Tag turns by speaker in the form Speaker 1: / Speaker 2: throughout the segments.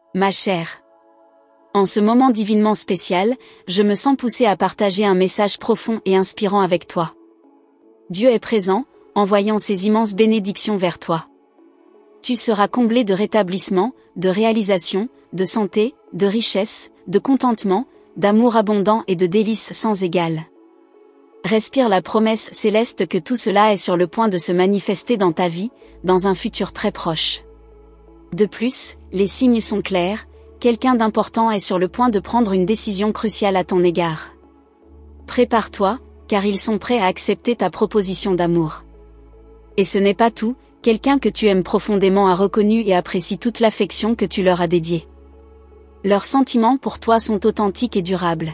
Speaker 1: Ma chère. En ce moment divinement spécial, je me sens poussée à partager un message profond et inspirant avec toi. Dieu est présent, envoyant ses immenses bénédictions vers toi. Tu seras comblé de rétablissement, de réalisation, de santé, de richesse, de contentement, d'amour abondant et de délices sans égal. Respire la promesse céleste que tout cela est sur le point de se manifester dans ta vie, dans un futur très proche. De plus, les signes sont clairs, quelqu'un d'important est sur le point de prendre une décision cruciale à ton égard. Prépare-toi, car ils sont prêts à accepter ta proposition d'amour. Et ce n'est pas tout, quelqu'un que tu aimes profondément a reconnu et apprécie toute l'affection que tu leur as dédiée. Leurs sentiments pour toi sont authentiques et durables.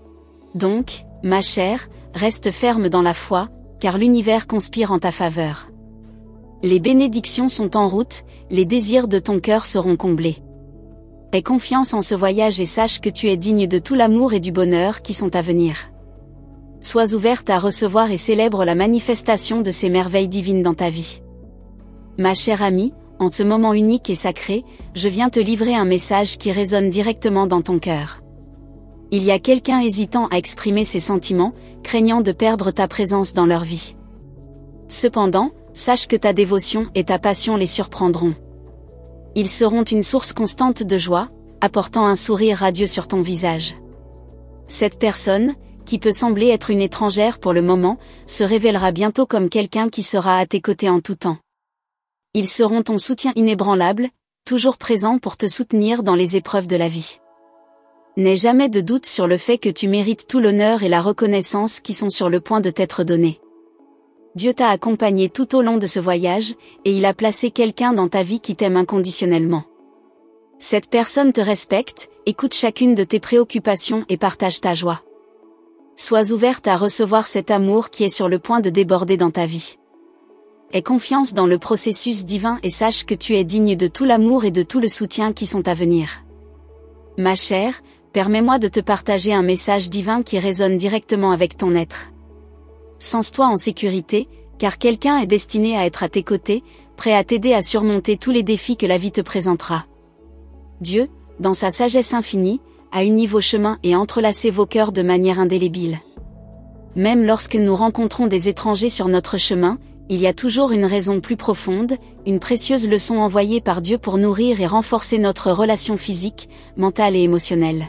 Speaker 1: Donc, ma chère, reste ferme dans la foi, car l'univers conspire en ta faveur. Les bénédictions sont en route, les désirs de ton cœur seront comblés. Aie confiance en ce voyage et sache que tu es digne de tout l'amour et du bonheur qui sont à venir. Sois ouverte à recevoir et célèbre la manifestation de ces merveilles divines dans ta vie. Ma chère amie, en ce moment unique et sacré, je viens te livrer un message qui résonne directement dans ton cœur. Il y a quelqu'un hésitant à exprimer ses sentiments, craignant de perdre ta présence dans leur vie. Cependant, sache que ta dévotion et ta passion les surprendront. Ils seront une source constante de joie, apportant un sourire radieux sur ton visage. Cette personne, qui peut sembler être une étrangère pour le moment, se révélera bientôt comme quelqu'un qui sera à tes côtés en tout temps. Ils seront ton soutien inébranlable, toujours présent pour te soutenir dans les épreuves de la vie. N'aie jamais de doute sur le fait que tu mérites tout l'honneur et la reconnaissance qui sont sur le point de t'être donnés. Dieu t'a accompagné tout au long de ce voyage, et il a placé quelqu'un dans ta vie qui t'aime inconditionnellement. Cette personne te respecte, écoute chacune de tes préoccupations et partage ta joie. Sois ouverte à recevoir cet amour qui est sur le point de déborder dans ta vie. Aie confiance dans le processus divin et sache que tu es digne de tout l'amour et de tout le soutien qui sont à venir. Ma chère, permets-moi de te partager un message divin qui résonne directement avec ton être. Sens-toi en sécurité, car quelqu'un est destiné à être à tes côtés, prêt à t'aider à surmonter tous les défis que la vie te présentera. Dieu, dans sa sagesse infinie, a uni vos chemins et entrelacé vos cœurs de manière indélébile. Même lorsque nous rencontrons des étrangers sur notre chemin, il y a toujours une raison plus profonde, une précieuse leçon envoyée par Dieu pour nourrir et renforcer notre relation physique, mentale et émotionnelle.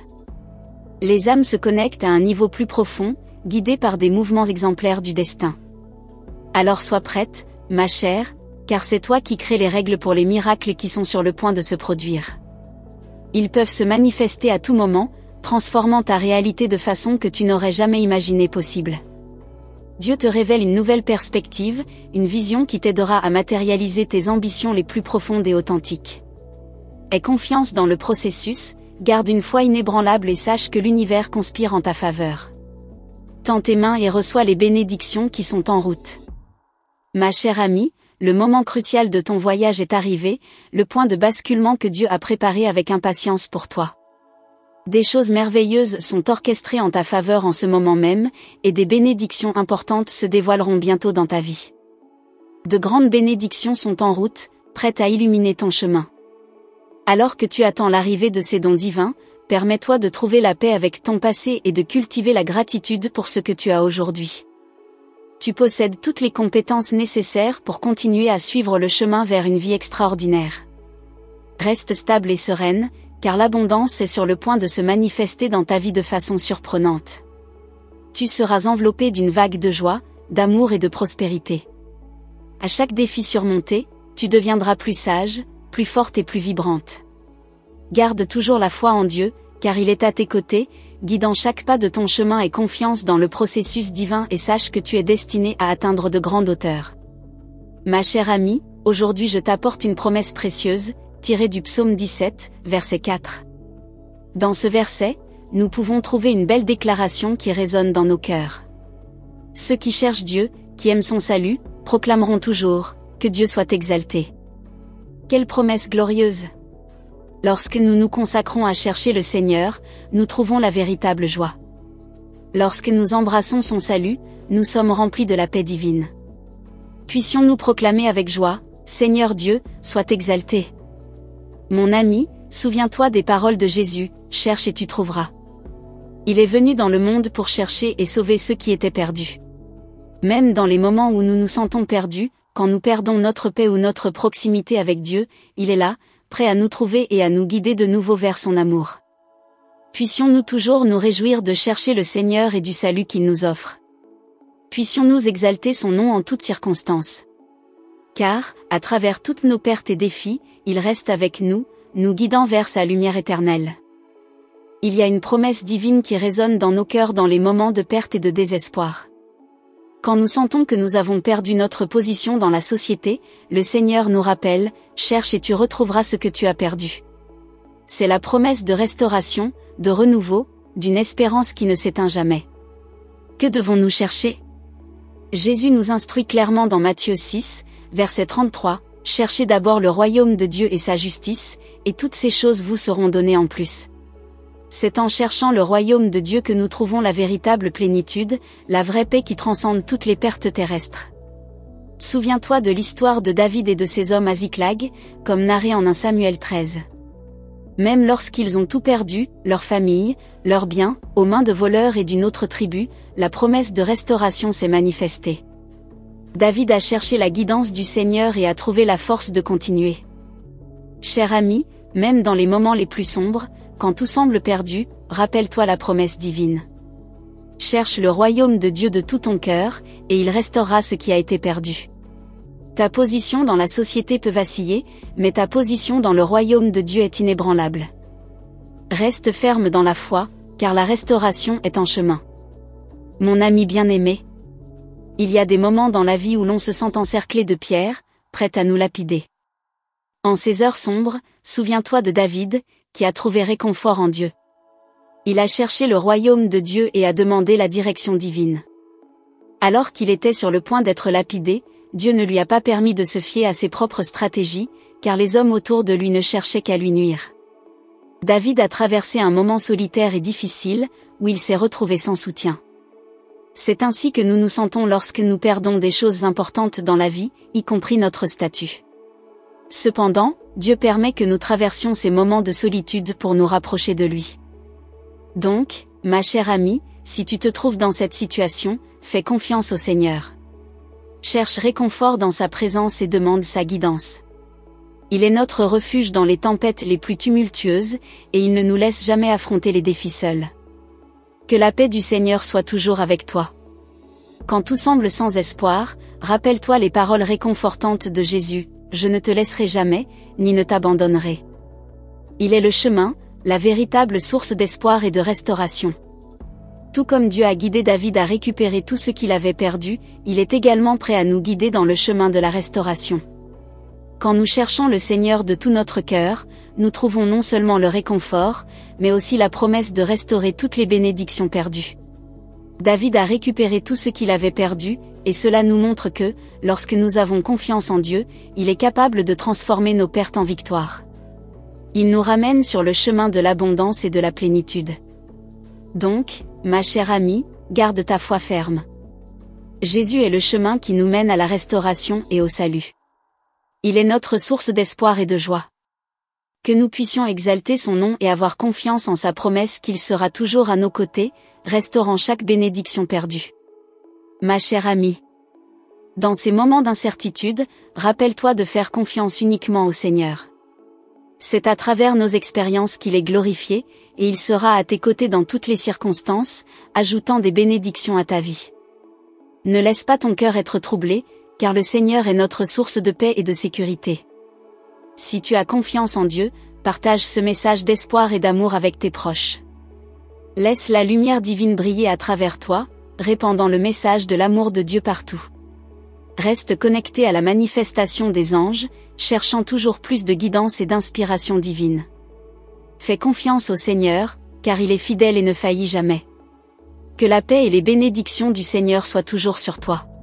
Speaker 1: Les âmes se connectent à un niveau plus profond, guidées par des mouvements exemplaires du destin. Alors sois prête, ma chère, car c'est toi qui crées les règles pour les miracles qui sont sur le point de se produire. Ils peuvent se manifester à tout moment, transformant ta réalité de façon que tu n'aurais jamais imaginé possible. Dieu te révèle une nouvelle perspective, une vision qui t'aidera à matérialiser tes ambitions les plus profondes et authentiques. Aie confiance dans le processus, garde une foi inébranlable et sache que l'univers conspire en ta faveur. Tends tes mains et reçois les bénédictions qui sont en route. Ma chère amie, le moment crucial de ton voyage est arrivé, le point de basculement que Dieu a préparé avec impatience pour toi. Des choses merveilleuses sont orchestrées en ta faveur en ce moment même, et des bénédictions importantes se dévoileront bientôt dans ta vie. De grandes bénédictions sont en route, prêtes à illuminer ton chemin. Alors que tu attends l'arrivée de ces dons divins, permets-toi de trouver la paix avec ton passé et de cultiver la gratitude pour ce que tu as aujourd'hui. Tu possèdes toutes les compétences nécessaires pour continuer à suivre le chemin vers une vie extraordinaire. Reste stable et sereine, car l'abondance est sur le point de se manifester dans ta vie de façon surprenante. Tu seras enveloppé d'une vague de joie, d'amour et de prospérité. À chaque défi surmonté, tu deviendras plus sage, plus forte et plus vibrante. Garde toujours la foi en Dieu, car il est à tes côtés, guidant chaque pas de ton chemin et confiance dans le processus divin et sache que tu es destiné à atteindre de grandes hauteurs. Ma chère amie, aujourd'hui je t'apporte une promesse précieuse, tirée du psaume 17, verset 4. Dans ce verset, nous pouvons trouver une belle déclaration qui résonne dans nos cœurs. Ceux qui cherchent Dieu, qui aiment son salut, proclameront toujours, que Dieu soit exalté. Quelle promesse glorieuse! Lorsque nous nous consacrons à chercher le Seigneur, nous trouvons la véritable joie. Lorsque nous embrassons son salut, nous sommes remplis de la paix divine. Puissions-nous proclamer avec joie, Seigneur Dieu, sois exalté. Mon ami, Souviens-toi des paroles de Jésus, cherche et tu trouveras. Il est venu dans le monde pour chercher et sauver ceux qui étaient perdus. Même dans les moments où nous nous sentons perdus, quand nous perdons notre paix ou notre proximité avec Dieu, il est là, prêt à nous trouver et à nous guider de nouveau vers son amour. Puissions-nous toujours nous réjouir de chercher le Seigneur et du salut qu'il nous offre. Puissions-nous exalter son nom en toutes circonstances. Car, à travers toutes nos pertes et défis, il reste avec nous, nous guidant vers sa lumière éternelle. Il y a une promesse divine qui résonne dans nos cœurs dans les moments de perte et de désespoir. Quand nous sentons que nous avons perdu notre position dans la société, le Seigneur nous rappelle, cherche et tu retrouveras ce que tu as perdu. C'est la promesse de restauration, de renouveau, d'une espérance qui ne s'éteint jamais. Que devons-nous chercher? Jésus nous instruit clairement dans Matthieu 6, verset 33, « Cherchez d'abord le royaume de Dieu et sa justice, et toutes ces choses vous seront données en plus. » C'est en cherchant le royaume de Dieu que nous trouvons la véritable plénitude, la vraie paix qui transcende toutes les pertes terrestres. Souviens-toi de l'histoire de David et de ses hommes à Ziklag, comme narré en 1 Samuel 13. Même lorsqu'ils ont tout perdu, leur famille, leurs biens, aux mains de voleurs et d'une autre tribu, la promesse de restauration s'est manifestée. David a cherché la guidance du Seigneur et a trouvé la force de continuer. Cher ami, même dans les moments les plus sombres, quand tout semble perdu, rappelle-toi la promesse divine. Cherche le royaume de Dieu de tout ton cœur, et il restaurera ce qui a été perdu. Ta position dans la société peut vaciller, mais ta position dans le royaume de Dieu est inébranlable. Reste ferme dans la foi, car la restauration est en chemin. Mon ami bien-aimé, il y a des moments dans la vie où l'on se sent encerclé de pierres, prêtes à nous lapider. En ces heures sombres, souviens-toi de David, qui a trouvé réconfort en Dieu. Il a cherché le royaume de Dieu et a demandé la direction divine. Alors qu'il était sur le point d'être lapidé, Dieu ne lui a pas permis de se fier à ses propres stratégies, car les hommes autour de lui ne cherchaient qu'à lui nuire. David a traversé un moment solitaire et difficile, où il s'est retrouvé sans soutien. C'est ainsi que nous nous sentons lorsque nous perdons des choses importantes dans la vie, y compris notre statut. Cependant, Dieu permet que nous traversions ces moments de solitude pour nous rapprocher de lui. Donc, ma chère amie, si tu te trouves dans cette situation, fais confiance au Seigneur. Cherche réconfort dans sa présence et demande sa guidance. Il est notre refuge dans les tempêtes les plus tumultueuses, et il ne nous laisse jamais affronter les défis seuls. Que la paix du Seigneur soit toujours avec toi. Quand tout semble sans espoir, rappelle-toi les paroles réconfortantes de Jésus, « Je ne te laisserai jamais, ni ne t'abandonnerai. » Il est le chemin, la véritable source d'espoir et de restauration. Tout comme Dieu a guidé David à récupérer tout ce qu'il avait perdu, il est également prêt à nous guider dans le chemin de la restauration. Quand nous cherchons le Seigneur de tout notre cœur, nous trouvons non seulement le réconfort, mais aussi la promesse de restaurer toutes les bénédictions perdues. David a récupéré tout ce qu'il avait perdu, et cela nous montre que, lorsque nous avons confiance en Dieu, il est capable de transformer nos pertes en victoire. Il nous ramène sur le chemin de l'abondance et de la plénitude. Donc, ma chère amie, garde ta foi ferme. Jésus est le chemin qui nous mène à la restauration et au salut. Il est notre source d'espoir et de joie. Que nous puissions exalter son nom et avoir confiance en sa promesse qu'il sera toujours à nos côtés, restaurant chaque bénédiction perdue. Ma chère amie, dans ces moments d'incertitude, rappelle-toi de faire confiance uniquement au Seigneur. C'est à travers nos expériences qu'il est glorifié, et il sera à tes côtés dans toutes les circonstances, ajoutant des bénédictions à ta vie. Ne laisse pas ton cœur être troublé, car le Seigneur est notre source de paix et de sécurité. Si tu as confiance en Dieu, partage ce message d'espoir et d'amour avec tes proches. Laisse la lumière divine briller à travers toi, répandant le message de l'amour de Dieu partout. Reste connecté à la manifestation des anges, cherchant toujours plus de guidance et d'inspiration divine. Fais confiance au Seigneur, car il est fidèle et ne faillit jamais. Que la paix et les bénédictions du Seigneur soient toujours sur toi.